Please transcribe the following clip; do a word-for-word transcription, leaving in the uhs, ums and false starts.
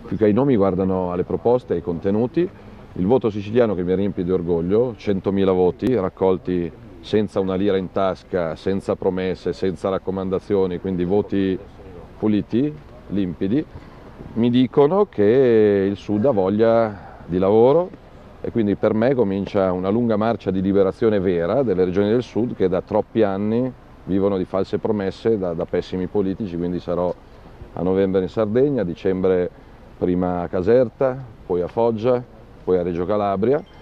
più che ai nomi guardano alle proposte e ai contenuti. Il voto siciliano che mi riempie di orgoglio, centomila voti raccolti senza una lira in tasca, senza promesse, senza raccomandazioni, quindi voti puliti, limpidi, mi dicono che il Sud ha voglia di lavoro e quindi per me comincia una lunga marcia di liberazione vera delle regioni del Sud che da troppi anni vivono di false promesse da, da pessimi politici, quindi sarò a novembre in Sardegna, a dicembre prima a Caserta, poi a Foggia, poi a Reggio Calabria